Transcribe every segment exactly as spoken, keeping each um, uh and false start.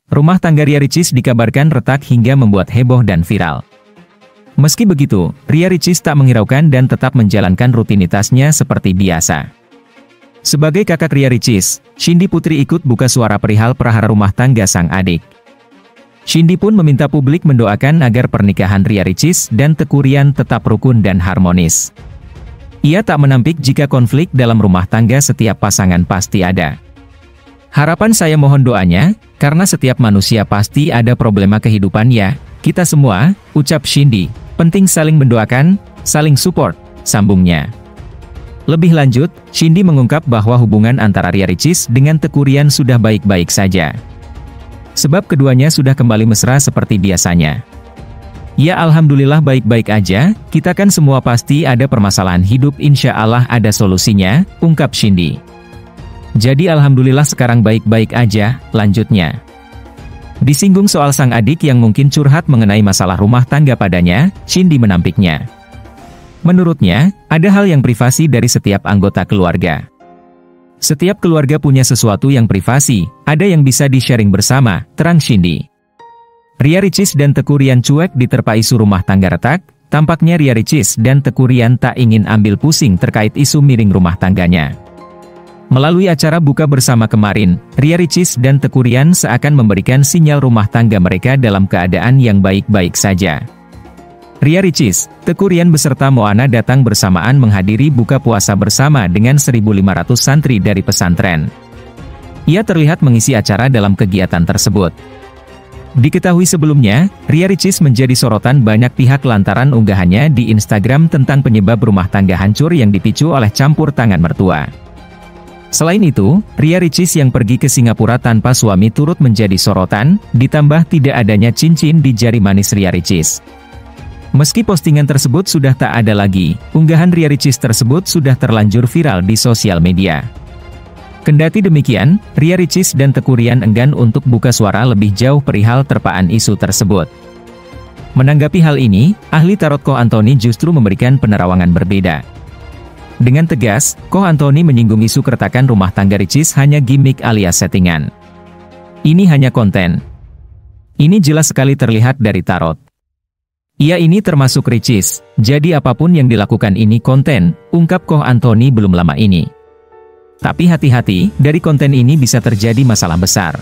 Rumah tangga Ria Ricis dikabarkan retak hingga membuat heboh dan viral. Meski begitu, Ria Ricis tak menghiraukan dan tetap menjalankan rutinitasnya seperti biasa. Sebagai kakak Ria Ricis, Cindy Putri ikut buka suara perihal prahara rumah tangga sang adik. Cindy pun meminta publik mendoakan agar pernikahan Ria Ricis dan Teuku Ryan tetap rukun dan harmonis. Ia tak menampik jika konflik dalam rumah tangga setiap pasangan pasti ada. Harapan saya mohon doanya, karena setiap manusia pasti ada problema kehidupan ya, kita semua, ucap Cindy, penting saling mendoakan, saling support, sambungnya. Lebih lanjut, Cindy mengungkap bahwa hubungan antara Ria Ricis dengan Teuku Ryan sudah baik-baik saja. Sebab keduanya sudah kembali mesra seperti biasanya. Ya alhamdulillah baik-baik aja, kita kan semua pasti ada permasalahan hidup insya Allah ada solusinya, ungkap Cindy. Jadi alhamdulillah sekarang baik-baik aja, lanjutnya. Disinggung soal sang adik yang mungkin curhat mengenai masalah rumah tangga padanya, Cindy menampiknya. Menurutnya, ada hal yang privasi dari setiap anggota keluarga. Setiap keluarga punya sesuatu yang privasi, ada yang bisa di-sharing bersama, terang Cindy. Ria Ricis dan Teuku Ryan cuek diterpa isu rumah tangga retak, tampaknya Ria Ricis dan Teuku Ryan tak ingin ambil pusing terkait isu miring rumah tangganya. Melalui acara buka bersama kemarin, Ria Ricis dan Teuku Ryan seakan memberikan sinyal rumah tangga mereka dalam keadaan yang baik-baik saja. Ria Ricis, Teuku Ryan beserta Moana datang bersamaan menghadiri buka puasa bersama dengan seribu lima ratus santri dari pesantren. Ia terlihat mengisi acara dalam kegiatan tersebut. Diketahui sebelumnya, Ria Ricis menjadi sorotan banyak pihak lantaran unggahannya di Instagram tentang penyebab rumah tangga hancur yang dipicu oleh campur tangan mertua. Selain itu, Ria Ricis yang pergi ke Singapura tanpa suami turut menjadi sorotan, ditambah tidak adanya cincin di jari manis Ria Ricis. Meski postingan tersebut sudah tak ada lagi, unggahan Ria Ricis tersebut sudah terlanjur viral di sosial media. Kendati demikian, Ria Ricis dan Teuku Ryan enggan untuk buka suara lebih jauh perihal terpaan isu tersebut. Menanggapi hal ini, ahli tarot Ko Antoni justru memberikan penerawangan berbeda. Dengan tegas, Ko Antoni menyinggung isu keretakan rumah tangga Ricis hanya gimmick alias settingan. Ini hanya konten. Ini jelas sekali terlihat dari tarot. Ia ini termasuk Ricis, jadi apapun yang dilakukan ini konten, ungkap Ko Antoni belum lama ini. Tapi hati-hati, dari konten ini bisa terjadi masalah besar.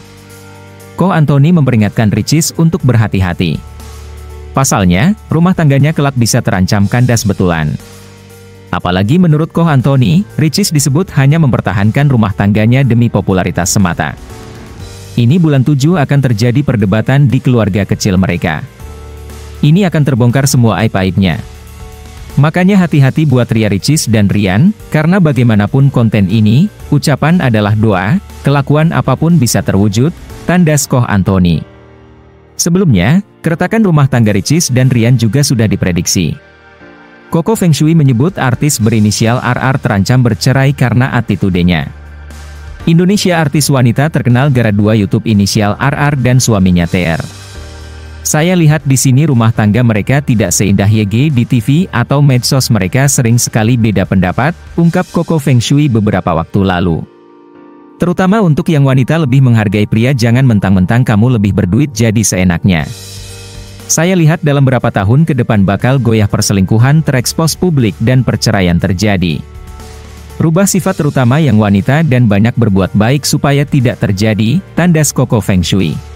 Ko Antoni memperingatkan Ricis untuk berhati-hati. Pasalnya, rumah tangganya kelak bisa terancam kandas betulan. Apalagi menurut Ko Antoni, Ricis disebut hanya mempertahankan rumah tangganya demi popularitas semata. Ini bulan tujuh akan terjadi perdebatan di keluarga kecil mereka. Ini akan terbongkar semua aib-aibnya. Makanya hati-hati buat Ria Ricis dan Ryan, karena bagaimanapun konten ini, ucapan adalah doa, kelakuan apapun bisa terwujud, tandas Ko Antoni. Sebelumnya, keretakan rumah tangga Ricis dan Ryan juga sudah diprediksi. Koko Feng Shui menyebut artis berinisial R R terancam bercerai karena attitude-nya. Indonesia artis wanita terkenal gara dua YouTube inisial R R dan suaminya T R. Saya lihat di sini rumah tangga mereka tidak seindah Y G di T V atau medsos mereka sering sekali beda pendapat, ungkap Koko Feng Shui beberapa waktu lalu. Terutama untuk yang wanita lebih menghargai pria, jangan mentang-mentang kamu lebih berduit jadi seenaknya. Saya lihat dalam beberapa tahun ke depan bakal goyah perselingkuhan terekspos publik dan perceraian terjadi. Rubah sifat terutama yang wanita dan banyak berbuat baik supaya tidak terjadi, tandas Koko Feng Shui.